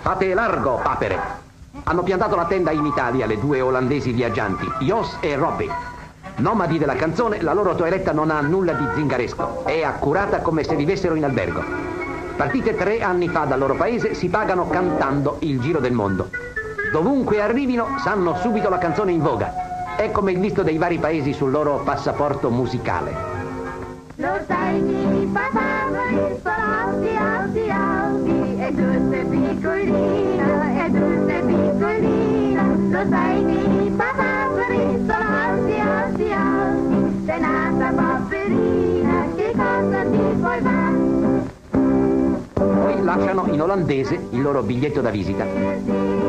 Fate largo, papere. Hanno piantato la tenda in Italia le due olandesi viaggianti, Jos e Robbie. Nomadi della canzone, la loro toeletta non ha nulla di zingaresco. È accurata come se vivessero in albergo. Partite 3 anni fa dal loro paese, si pagano cantando il giro del mondo. Dovunque arrivino, sanno subito la canzone in voga. È come il visto dei vari paesi sul loro passaporto musicale. Lo sai che i papaveri sono alti, e tu sei piccolina, e tu sei piccolina. Lo sai che i papaveri sono alti, sei nata paperina, che cosa ti puoi fare? Poi lasciano in olandese il loro biglietto da visita.